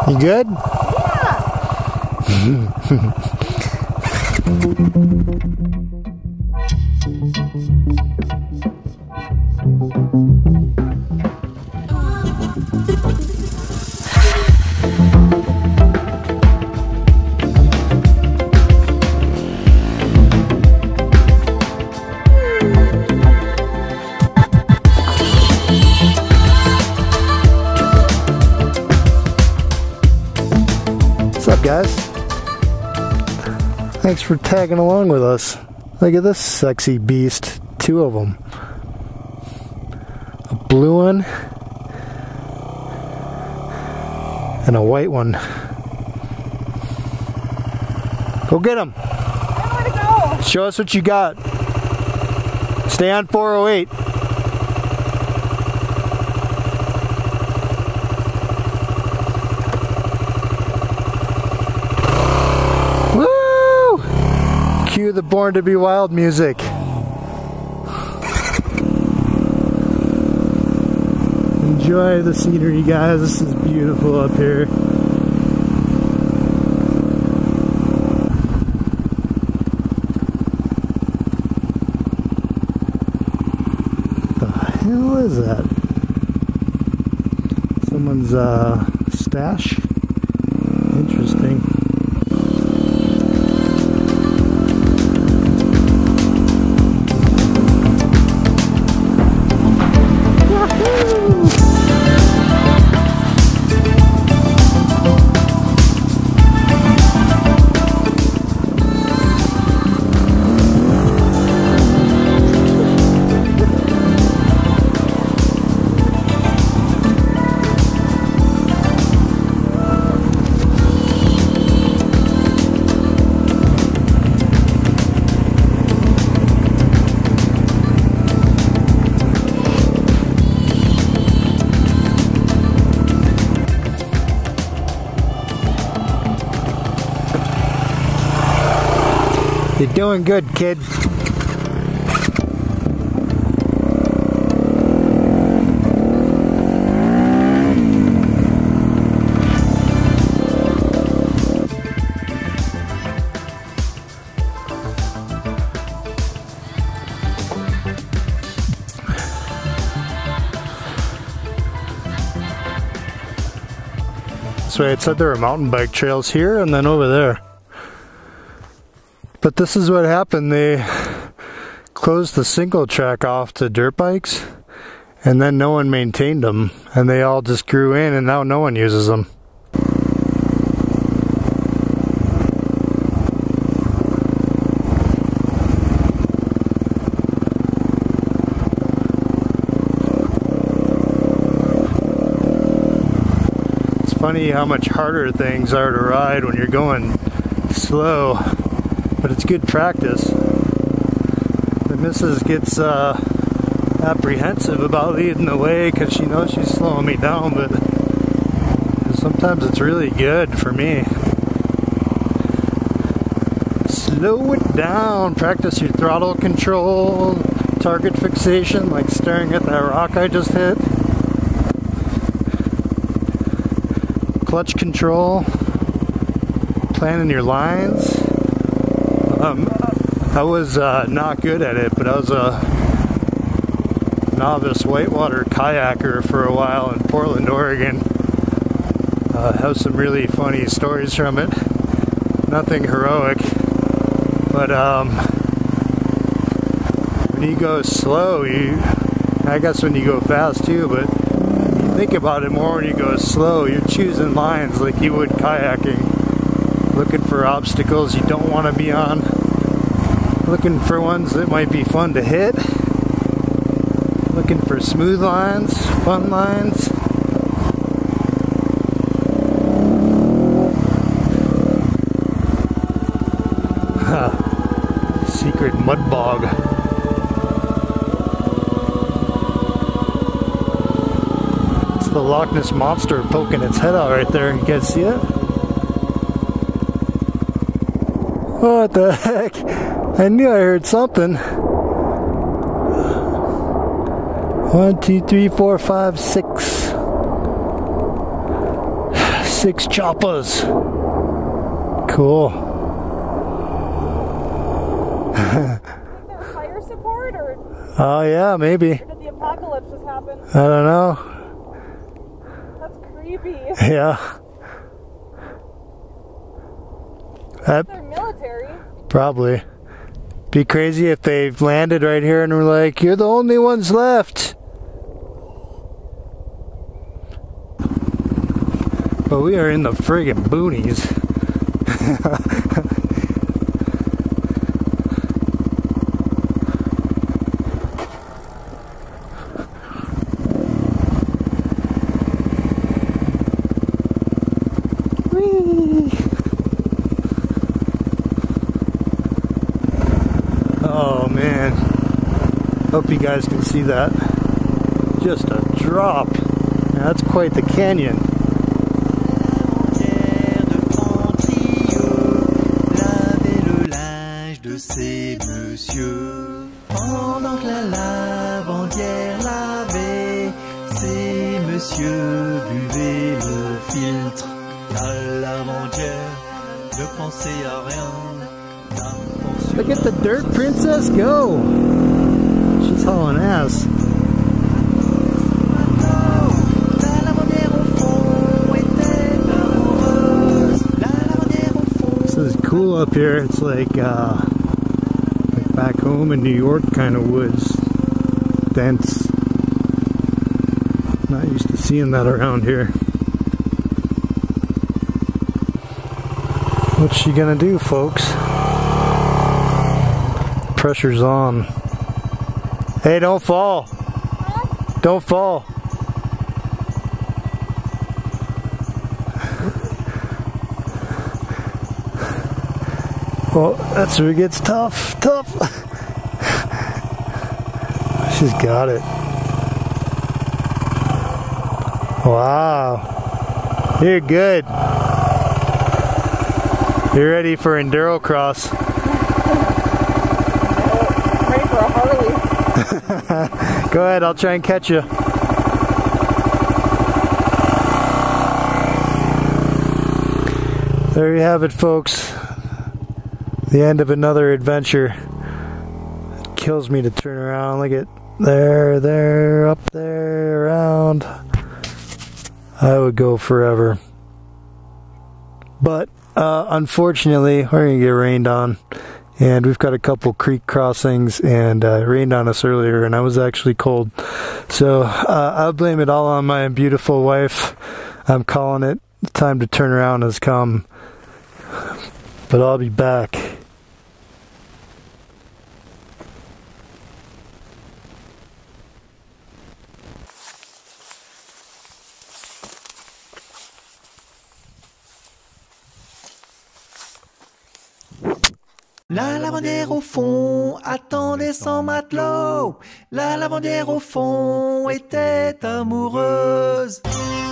You good? Yeah. What's up, guys? Thanks for tagging along with us. Look at this sexy beast. 2 of them. A blue one and a white one. Go get them. Where to go? Show us what you got. Stay on 408. Cue the Born to Be Wild music. Enjoy the scenery, guys. This is beautiful up here. The hell is that? Someone's stash? Interesting. You're doing good, kid. So it said there were mountain bike trails here and then over there. But this is what happened. They closed the single track off to dirt bikes and then no one maintained them and they all just grew in and now no one uses them. It's funny how much harder things are to ride when you're going slow. But it's good practice. The missus gets apprehensive about leading the way because she knows she's slowing me down, but sometimes it's really good for me. Slow it down. Practice your throttle control, target fixation, like staring at that rock I just hit. Clutch control, planning your lines. I was not good at it, but I was a novice whitewater kayaker for a while in Portland, Oregon. Have some really funny stories from it. Nothing heroic, but when you go slow, I guess when you go fast too, but you think about it more when you go slow. You're choosing lines like you would kayaking, looking for obstacles you don't want to be on. Looking for ones that might be fun to hit. Looking for smooth lines, fun lines. Secret mud bog. It's the Loch Ness Monster poking its head out right there. You guys see it? What the heck? I knew I heard something. 1, 2, 3, 4, 5, 6. 6 choppers. Cool. Fire support or? Oh yeah, maybe. Or did the apocalypse just happen? I don't know. That's creepy. Yeah. They're military. Probably. Be crazy if they've landed right here and were like, "You're the only ones left." But we are in the friggin' boonies. Oh man, hope you guys can see that. Just a drop. Now, that's quite the canyon. De ces messieurs, pendant que la lavandière lavait, ces messieurs buvaient le filtre. La lavandière ne pensait à rien. Look at the dirt princess go! She's hauling ass. This is cool up here. It's like back home in New York kind of woods. Dense. Not used to seeing that around here. What's she gonna do, folks? Pressure's on. Hey, don't fall. Don't fall. Well, that's where it gets tough. Tough. She's got it. Wow. You're good. You're ready for enduro cross. I'm ready for a Harley. Go ahead, I'll try and catch you. There you have it, folks. The end of another adventure. It kills me to turn around. Look at there, up there, around. I would go forever. But unfortunately, we're gonna get rained on. And we've got a couple creek crossings, and it rained on us earlier, and I was actually cold. So I'll blame it all on my beautiful wife. I'm calling it. The time to turn around has come. But I'll be back. La lavandière au fond attendait son matelot. La lavandière au fond était amoureuse.